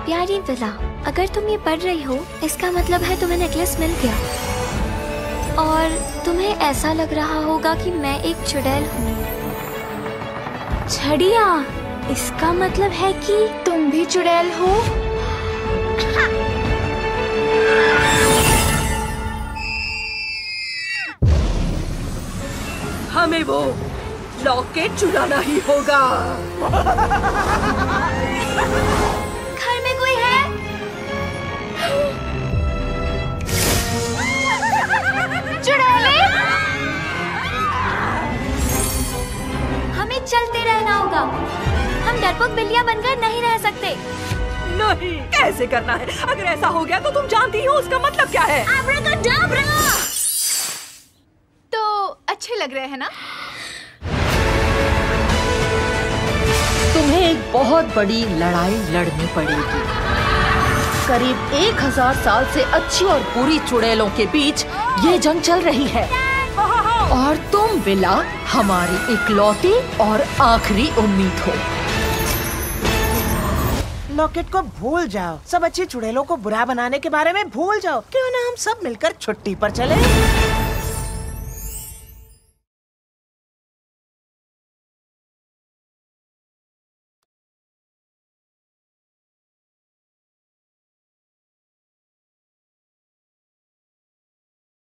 प्यारी विला, अगर तुम ये पढ़ रही हो इसका मतलब है तुम्हें नेकलेस मिल गया। और तुम्हें ऐसा लग रहा होगा कि मैं एक चुड़ैल हूँ। छड़िया, इसका मतलब है कि तुम भी चुड़ैल हो? हमें वो लॉकेट चुराना ही होगा। घर में कोई है? चुड़ैले? हमें चलते रहना होगा। हम डरपोक बिल्लियां बनकर नहीं रह सकते। नहीं, कैसे करना है? अगर ऐसा हो गया तो तुम जानती हो उसका मतलब क्या है। अब्राकडाब्रा! तो अच्छे लग रहे हैं ना? तुम्हें एक बहुत बड़ी लड़ाई लड़नी पड़ेगी। करीब 1000 साल से अच्छी और बुरी चुड़ैलों के बीच ये जंग चल रही है। और तुम विला हमारी इकलौती और आखिरी उम्मीद हो। लॉकेट को भूल जाओ। सब अच्छी चुड़ैलों को बुरा बनाने के बारे में भूल जाओ। क्यों ना हम सब मिलकर छुट्टी पर चले?